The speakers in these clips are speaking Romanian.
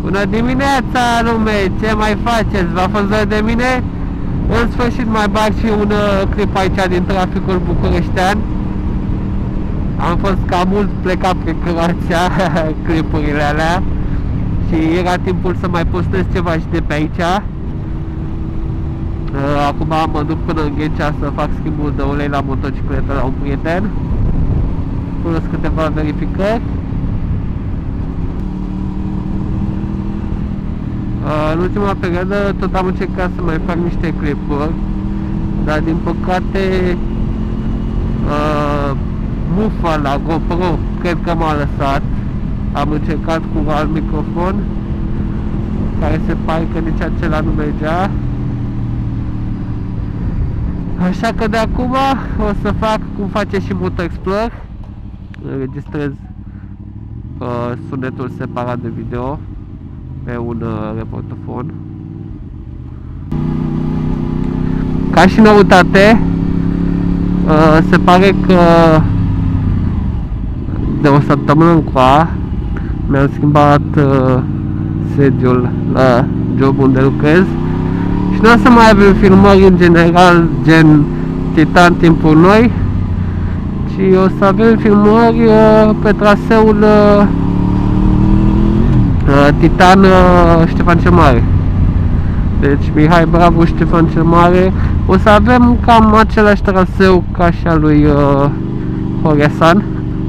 Bună dimineața, lume! Ce mai faceți? V-a fost dor de mine? În sfârșit mai bag și un clip aici din traficul bucureștean. Am fost cam mult plecat pe Croația, clipurile alea. Și era timpul să mai postez ceva și de pe aici. Acum mă duc până în Ghencea să fac schimbul de ulei la motocicletă la un prieten, plus câteva verificări. În ultima perioadă tot am încercat să mai fac niște clipuri, dar din păcate mufa la GoPro cred că m-a lăsat. Am încercat cu alt microfon care se pare că nici acela nu mergea. Așa că de acum o să fac cum face și Moto Explorer. Înregistrez sunetul separat de video pe un reportofon. Ca și noutate, se pare că de o săptămână încoa mi-am schimbat sediul la job unde lucrez și nu o să mai avem filmări în general gen Titan timpul noi, ci o să avem filmări pe traseul Titan Ștefan cel Mare. Deci Mihai Bravo, Ștefan cel Mare. O să avem cam același traseu ca și al lui Horesan.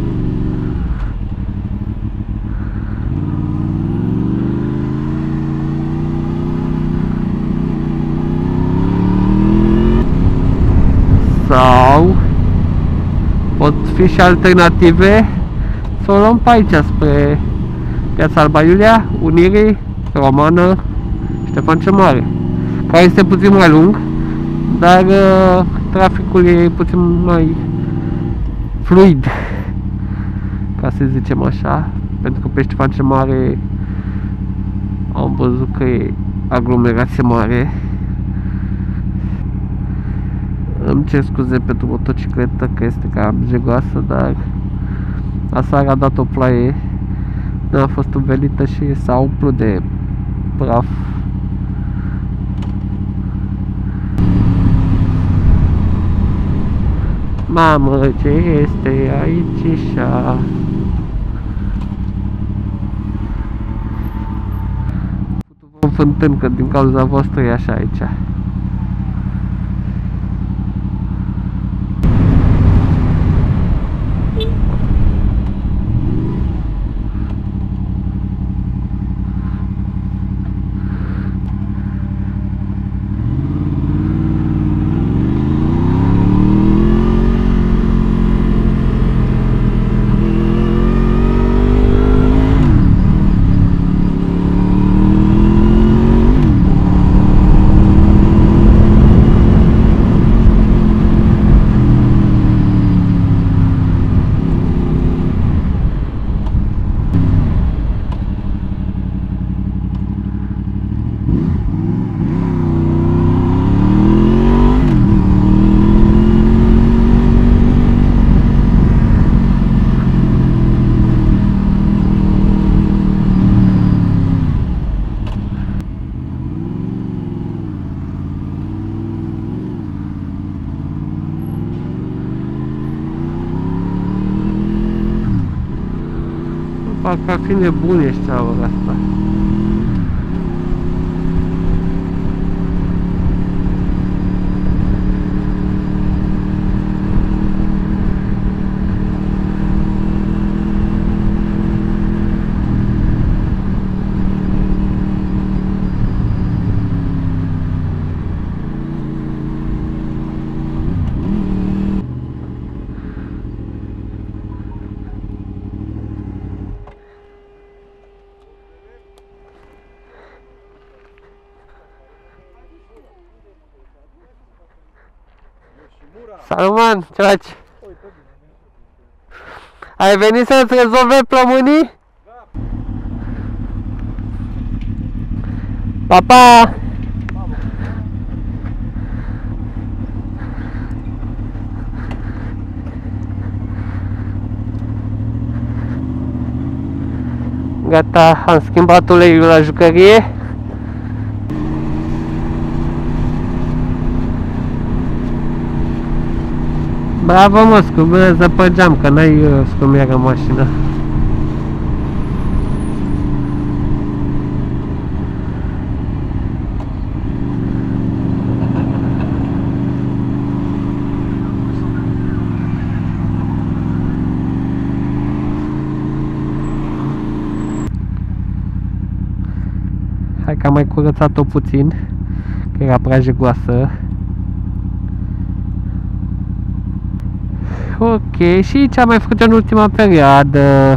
Sau pot fi și alternative să o luăm pe aici spre Piața Alba Iulia, Unirii, Romană, Ștefan cel Mare, care este puțin mai lung, dar traficul e puțin mai fluid, ca să zicem așa, pentru că pe Ștefan cel Mare am văzut că e aglomerație mare. Îmi cer scuze pentru motocicletă că este cam jegoasă, dar aseară a dat o ploaie, n-a fost învelită și s-a umplut de praf. Mamă, ce este aici așa? Vă fântân că din cauza voastră e așa aici. Parcă ar fi nebuni ăștia la ora asta. Salut, man, ce faci? Ai venit să-ți rezolve plămânii? Da. Pa, pa! Gata, am schimbat uleiul la jucărie. Bravo, mă, scrubează pe geam, că n-ai scrumieră mașina. Hai că am mai curățat-o puțin, că era prea jigoasă. Ok, și ce am mai făcut în ultima perioadă,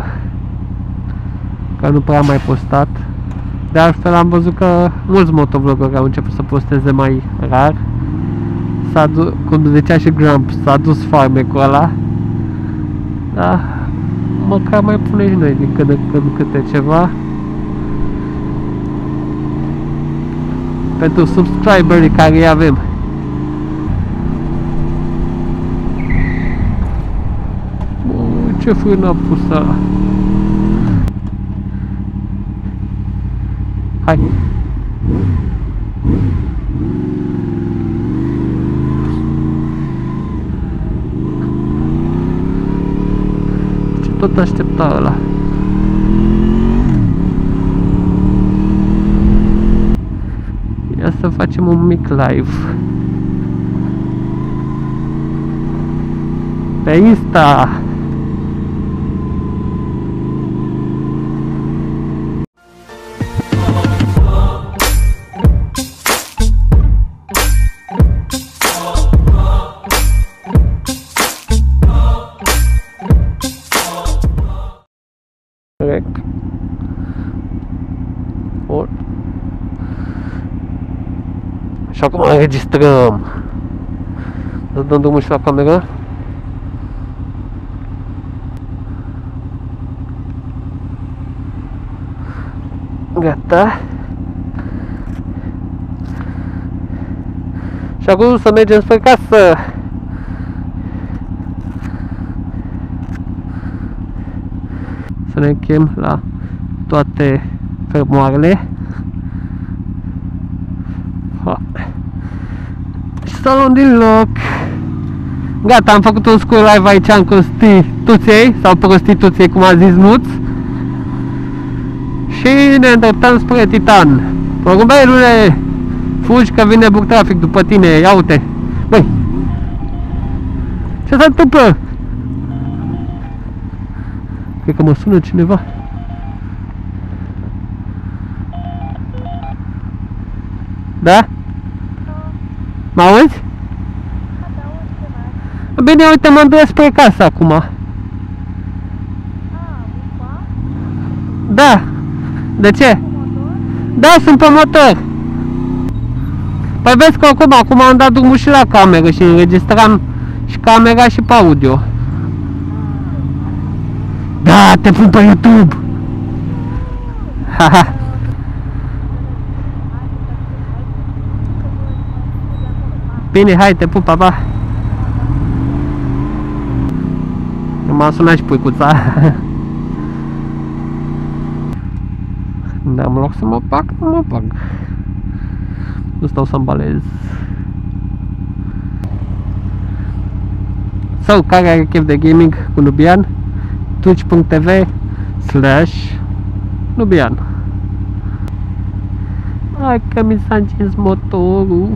că nu prea am mai postat. De altfel am văzut că mulți motovlogări au început să posteze mai rar. Cum zicea și Grump, s-a dus farmecul ăla. Da, măcar mai pune și noi din când în când câte ceva. Pentru subscriberii care îi avem. Ce frână a pus ăla? Hai! Ce tot aștepta ăla? Ia să facem un mic live pe Insta. Și acum înregistrăm. Să dăm drumul și la cameră. Gata. Și acum să mergem spre casă. Să ne închem la toate fermoarele. Salon din loc. Gata, am făcut un scurt live aici în Constituției sau Prostituției, cum a zis Nuț. Și ne îndreptăm spre Titan. Porumbelule, fugi că vine buc trafic după tine, ia uite. Băi, ce se întâmplă? Cred că mă sună cineva. Da? Mă auzi? Bine, uite, mă îndrept spre casă acum. Da. De ce? Da, sunt pe motor. Păi vezi că acum am dat drumul și la cameră și înregistram și camera și pe audio. Da, te pun pe YouTube. Haha. Bine, hai, te pup, pa, pa. M-a sunat și puicuța. N-am loc să mă bag, nu mă bag. Nu stau să ambalez. Sau care are chef de gaming cu Nubian, twitch.tv/Nubian. Hai că mi s-a încins motorul.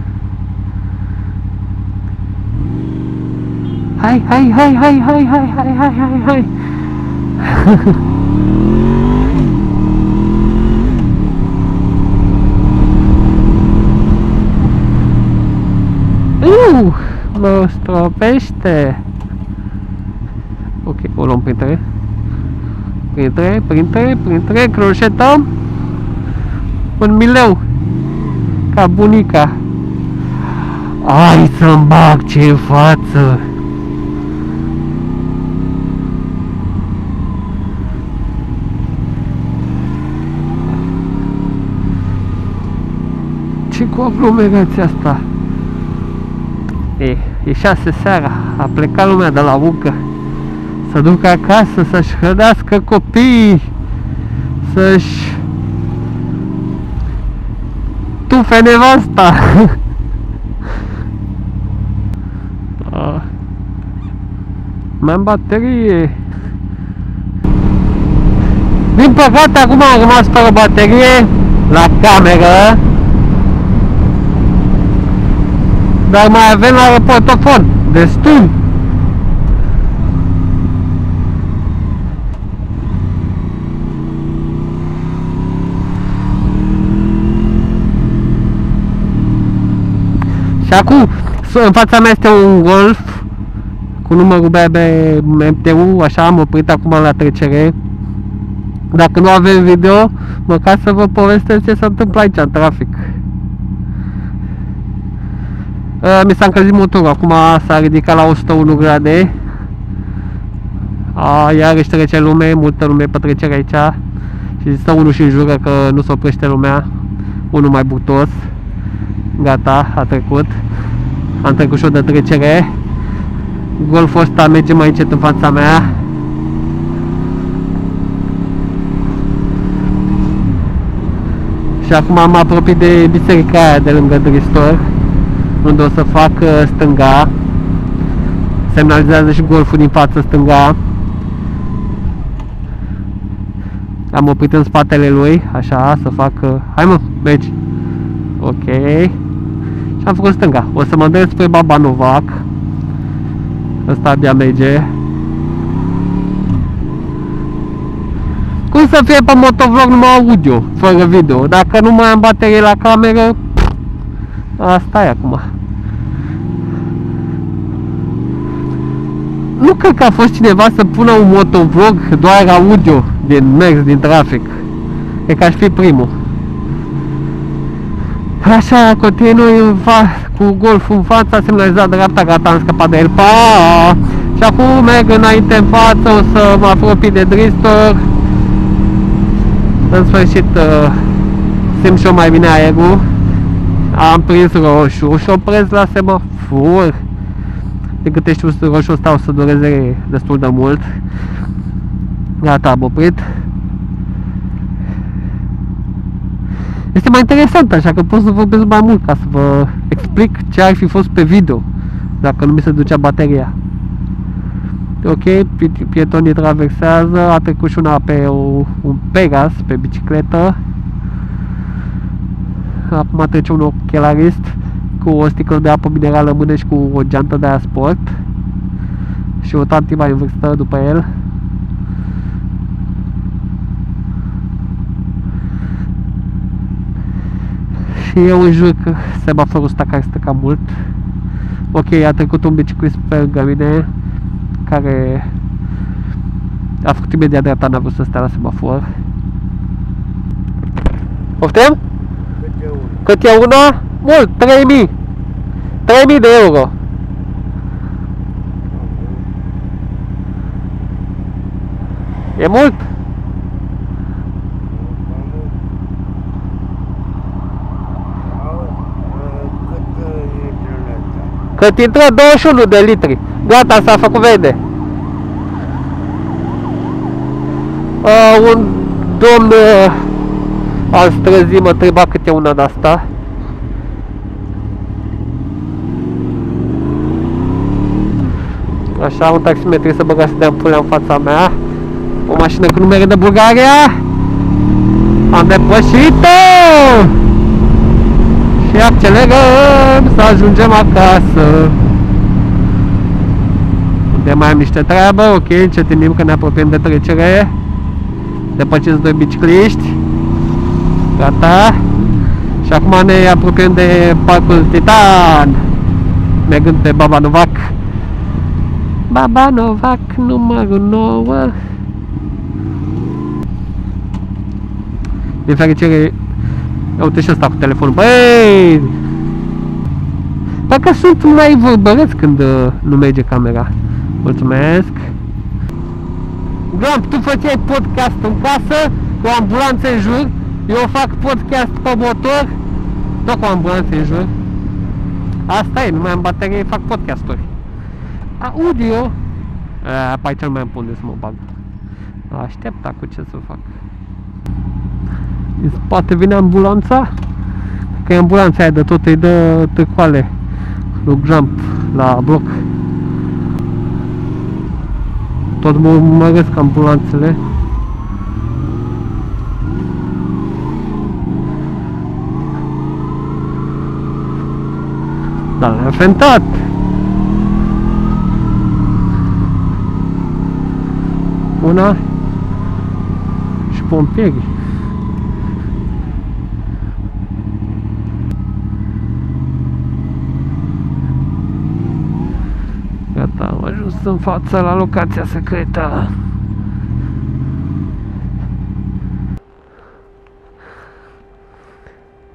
Hai, hai, hai, hai, hai, hai, hai, hai, hai, hai. Mă stropește. Ok, o luăm printre. Printre, croșetăm. 1 mileu. Ca bunica. Hai să-mi bag ce în față. Ce cu aglomerația asta? E 6 seara, a plecat lumea de la muncă. Să ducă acasă să-și hrănească copiii. să-și tufe nevasta. Mai am baterie. Din păcate acum am rămas fără baterie la cameră, dar mai avem la portofon destul. Și acum în fața mea este un Golf cu numărul BB MTU, așa am oprit acum la trecere. Dacă nu avem video, măcar să vă povestesc ce se întâmplă aici în trafic. Mi s-a încălzit motorul, acum s-a ridicat la 101 grade. Iarăși trece lume, multă lume pe trecere aici. Și stă unul și jură că nu se oprește lumea. Unul mai butos. Gata, a trecut. Am trecut și eu de trecere. Golful ăsta merge mai încet în fața mea. Și acum am apropiat de biserica aia de lângă Dristor, unde o să fac stânga. Semnalizează și Golful din față stânga. Am oprit în spatele lui, așa, să fac... Hai mă, mergi! Ok. Și am făcut stânga. O să mă dăm spre Baba Novac. Ăsta abia merge. Cum să fie pe motovlog numai audio, fără video? Dacă nu mai am baterie la cameră, asta e acum. Nu cred că a fost cineva să pună un motovlog doar audio din mers, din trafic. E că aș fi primul. Așa, continui cu Golful în fața, semnalizat dreapta, gata, am scăpat de el. Pa! Și acum merg înainte în față, o să mă apropii de Dristor. În sfârșit simt și eu mai bine aerul. Am prins roșu și opresc la semafor. De câte știu, roșu ăsta o să dureze destul de mult. Gata, am oprit. Este mai interesant, așa că pot să vorbesc mai mult ca să vă explic ce ar fi fost pe video dacă nu mi se ducea bateria. Ok, pietonii traversează, a trecut și una pe un Pegas, pe bicicletă. Acum trece un ochelarist cu o sticlă de apă minerală în mână și cu o geantă de aia sport. Și o tanti mai în vârstă după el. Și eu îmi jur că semaforul ăsta care stă cam mult. Ok, a trecut un biciclist pe lângă mine care a făcut imediat dreapta, n-a vrut să stea la semafor. Poftim? Cât e una? Mult, 3.000 3.000 de euro. E mult? Cât intră 21 de litri. Gata, s-a făcut verde. Un domn al străzii mă întreba cât e una de asta. Așa, un taximetru să băga să dea pulea în fața mea. O mașină cu numere de Bulgaria. Am depășit-o! Și accelerăm să ajungem acasă. Unde mai am niște treabă, ok, încetinim că ne apropiem de trecere. Depășiți doi bicicliști. Gata. Și acum ne apropiem de Parcul Titan, mergând pe Baba Novac. Baba Novac numărul 9. Din fericire, uite și ăsta cu telefonul. Băi! Parcă sunt mai vorbăreț când nu merge camera. Mulțumesc! Glamp, tu făceai podcast în casă, cu ambulanță în jur. Eu fac podcast pe motor, tot cu ambulanță în jur. Asta e, nu mai am baterie, fac podcasturi. Audio. Pe aici nu mai îmi pun de să mă bag. Aștept acum ce să fac. Din spate vine ambulanța. Că e ambulanța aia de tot îi dă târcoale lui Jump la bloc. Tot mă urmăresc ambulanțele. Dar le-am fentat. Una și pompierii. Gata, am ajuns în fața la locația secretă.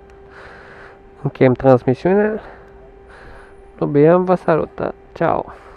Încheiem transmisiunea. Lubiam, vă salută. Ciao.